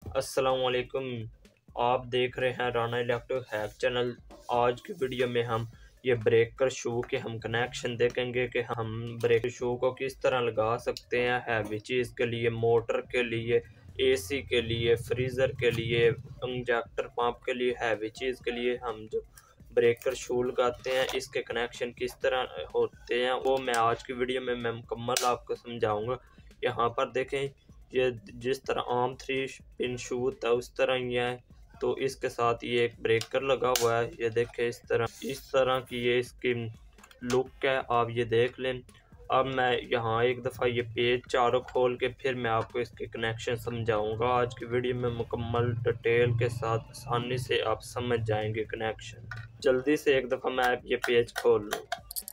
अस्सलामुअलैकुम। आप देख रहे हैं राना इलेक्ट्रिक हैक चैनल। आज की वीडियो में हम ये ब्रेकर शू के हम कनेक्शन देखेंगे कि हम ब्रेकर शू को किस तरह लगा सकते हैं। हैवी चीज़ के लिए, मोटर के लिए, एसी के लिए, फ्रीज़र के लिए, इंजेक्टर पंप के लिए, हैवी चीज़ के लिए हम जो ब्रेकर शू लगाते हैं इसके कनेक्शन किस तरह होते हैं वो मैं आज की वीडियो में मैं मुकम्मल आपको समझाऊंगा। यहाँ पर देखें, ये जिस तरह आम 3 पिन शू होता है उस तरह ही है। तो इसके साथ ये एक ब्रेकर लगा हुआ है। ये देखें, इस तरह की ये इसकी लुक है, आप ये देख लें। अब मैं यहाँ एक दफ़ा ये पेज चारों खोल के फिर मैं आपको इसके कनेक्शन समझाऊंगा। आज की वीडियो में मुकम्मल डिटेल के साथ आसानी से आप समझ जाएंगे कनेक्शन। जल्दी से एक दफ़ा मैं ये पेज खोल लूँ।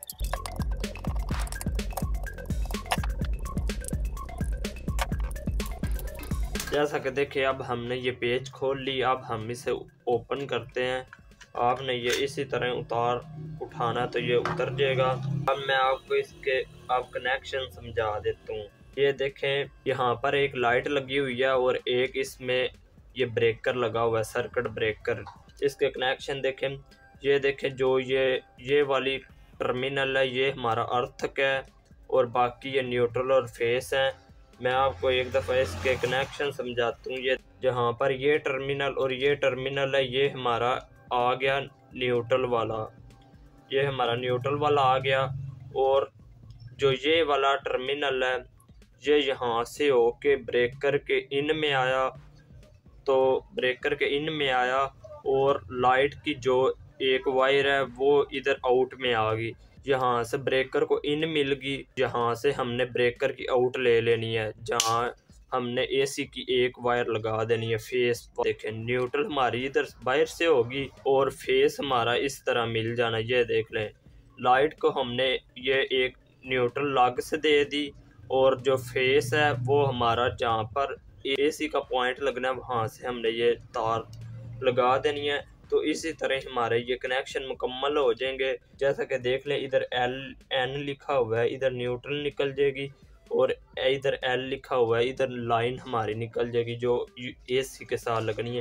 जैसा कि देखिए, अब हमने ये पेज खोल ली। अब हम इसे ओपन करते हैं। आपने ये इसी तरह उठाना तो ये उतर जाएगा। अब मैं आपको इसके कनेक्शन समझा देता हूँ। ये देखें, यहाँ पर एक लाइट लगी हुई है और एक इसमें ये ब्रेकर लगा हुआ है, सर्किट ब्रेकर। इसके कनेक्शन देखें। ये देखें, जो ये वाली टर्मिनल है ये हमारा अर्थक है और बाकी ये न्यूट्रल और फेस है। मैं आपको एक दफ़ा इसके कनेक्शन समझाता हूँ। ये जहाँ पर ये टर्मिनल और ये टर्मिनल है, ये हमारा आ गया न्यूट्रल वाला। ये हमारा न्यूट्रल वाला आ गया। और जो ये वाला टर्मिनल है ये यहाँ से होके ब्रेकर के इन में आया। तो ब्रेकर के इन में आया और लाइट की जो एक वायर है वो इधर आउट में आ गई। यहाँ से ब्रेकर को इन मिल गई, यहाँ से हमने ब्रेकर की आउट ले लेनी है, जहाँ हमने एसी की एक वायर लगा देनी है फेस पर। देखें, न्यूट्रल हमारी इधर बाहर से होगी और फेस हमारा इस तरह मिल जाना। ये देख लें, लाइट को हमने ये एक न्यूट्रल लग से दे दी और जो फेस है वो हमारा जहाँ पर एसी का पॉइंट लगना है वहाँ से हमने ये तार लगा देनी है। तो इसी तरह हमारे ये कनेक्शन मुकम्मल हो जाएंगे। जैसा कि देख लें, इधर LN लिखा हुआ है, इधर न्यूट्रल निकल जाएगी और इधर L लिखा हुआ है, इधर लाइन हमारी निकल जाएगी जो एसी के साथ लगनी है।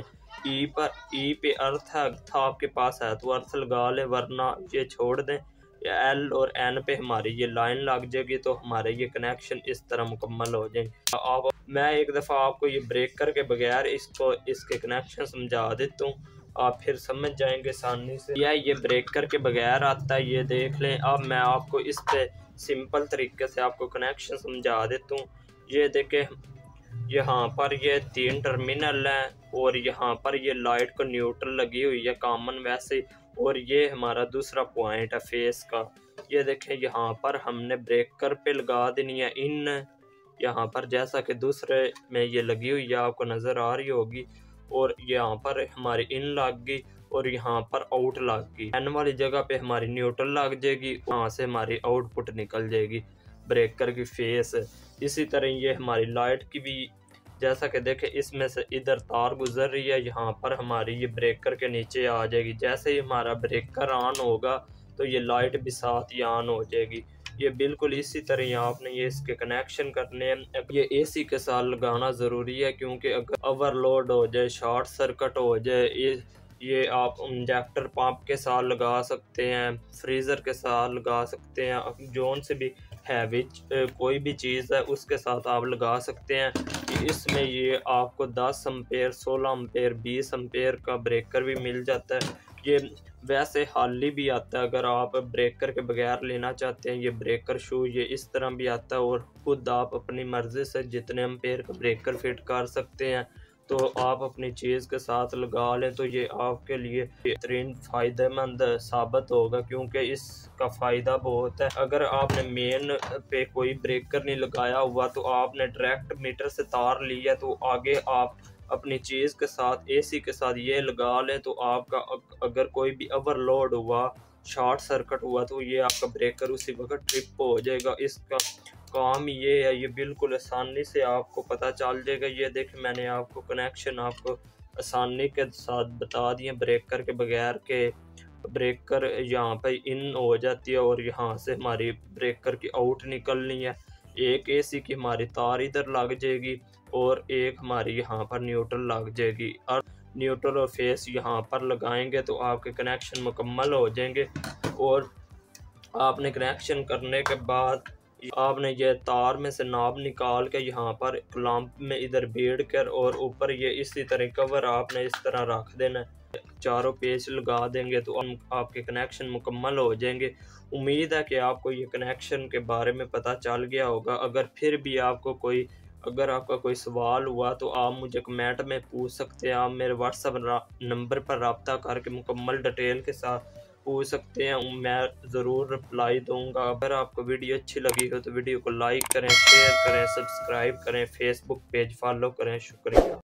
ई पे अर्थ था आपके पास है तो अर्थ लगा ले, वरना ये छोड़ दें। L और N पे हमारी ये लाइन लग जाएगी तो हमारे ये कनेक्शन इस तरह मुकम्मल हो जाएंगे। मैं एक दफ़ा आपको ये ब्रेकर के बगैर इसके कनेक्शन समझा देता हूँ, आप फिर समझ जाएंगे आसानी से। ये ब्रेकर के बगैर आता है, ये देख लें। अब मैं आपको इस पे सिंपल तरीके से आपको कनेक्शन समझा देता हूँ। ये देखें, यहाँ पर ये 3 टर्मिनल हैं और यहाँ पर ये लाइट को न्यूट्रल लगी हुई है कॉमन वैसे, और ये हमारा दूसरा पॉइंट है फेस का। ये देखें, यहाँ पर हमने ब्रेकर पे लगा देनी है इन। यहाँ पर जैसा कि दूसरे में ये लगी हुई है, आपको नज़र आ रही होगी। और यहाँ पर हमारी इन लग गई और यहाँ पर आउट लग गई। एन वाली जगह पे हमारी न्यूट्रल लग जाएगी, वहाँ से हमारी आउटपुट निकल जाएगी ब्रेकर की फेस। इसी तरह ये हमारी लाइट की भी, जैसा कि देखें, इसमें से इधर तार गुजर रही है, यहाँ पर हमारी ये ब्रेकर के नीचे आ जाएगी। जैसे ही हमारा ब्रेकर ऑन होगा तो ये लाइट भी साथ ही ऑन हो जाएगी। ये बिल्कुल इसी तरह आपने ये इसके कनेक्शन करने हैं। ये एसी के साथ लगाना ज़रूरी है, क्योंकि अगर ओवरलोड हो जाए, शॉर्ट सर्किट हो जाए, ये आप इंजेक्टर पंप के साथ लगा सकते हैं, फ्रीज़र के साथ लगा सकते हैं, जोन से भी हैवी कोई भी चीज़ है उसके साथ आप लगा सकते हैं। इसमें ये आपको 10 एम्पेयर, 16 एम्पेयर, 20 एम्पेयर का ब्रेकर भी मिल जाता है। ये वैसे हाली भी आता है, अगर आप ब्रेकर के बगैर लेना चाहते हैं ये ब्रेकर शू, ये इस तरह भी आता है और खुद आप अपनी मर्ज़ी से जितने एम्पेयर का ब्रेकर फिट कर सकते हैं तो आप अपनी चीज़ के साथ लगा लें तो ये आपके लिए बेहतरीन फ़ायदेमंद साबित होगा, क्योंकि इसका फ़ायदा बहुत है। अगर आपने मेन पे कोई ब्रेकर नहीं लगाया हुआ तो आपने डायरेक्ट मीटर से तार लिया तो आगे आप अपनी चीज़ के साथ, एसी के साथ ये लगा लें तो आपका अगर कोई भी ओवरलोड हुआ, शॉर्ट सर्किट हुआ तो ये आपका ब्रेकर उसी वक्त ट्रिप हो जाएगा। इसका काम ये है, ये बिल्कुल आसानी से आपको पता चल जाएगा। ये देखें, मैंने आपको कनेक्शन आपको आसानी के साथ बता दिए ब्रेकर के बगैर के ब्रेकर यहाँ पे इन हो जाती है और यहाँ से हमारी ब्रेकर की आउट निकलनी है। एक एसी की हमारी तार इधर लग जाएगी और एक हमारी यहाँ पर न्यूट्रल लग जाएगी। और न्यूट्रल और फेस यहाँ पर लगाएंगे तो आपके कनेक्शन मुकम्मल हो जाएंगे। और आपने कनेक्शन करने के बाद आपने ये तार में से नाब निकाल के यहाँ पर क्लैंप में इधर बेड़ कर और ऊपर ये इसी तरह कवर आपने इस तरह रख देना है। चारों पेच लगा देंगे तो आपके कनेक्शन मुकम्मल हो जाएंगे। उम्मीद है कि आपको ये कनेक्शन के बारे में पता चल गया होगा। अगर फिर भी आपका कोई सवाल हुआ तो आप मुझे कमेंट में पूछ सकते हैं। आप मेरे व्हाट्सएप नंबर पर रब्ता करके मुकम्मल डिटेल के साथ पूछ सकते हैं, मैं ज़रूर रिप्लाई दूंगा। अगर आपको वीडियो अच्छी लगी हो तो वीडियो को लाइक करें, शेयर करें, सब्सक्राइब करें, फेसबुक पेज फॉलो करें। शुक्रिया।